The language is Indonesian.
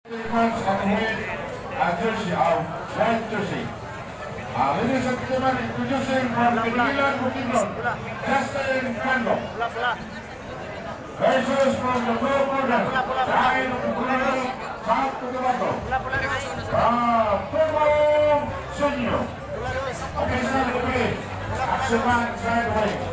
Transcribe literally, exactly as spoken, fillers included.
Months ahead, a jersey of white jersey. Uh, ladies and gentlemen, introducing from the Milan Bukidnon, Justin Kando. Versus from the blue corner, Ryan Bukidnon, South Cotabato. Uh, Tomo Senior. Okay, sir, okay. Action man, side away.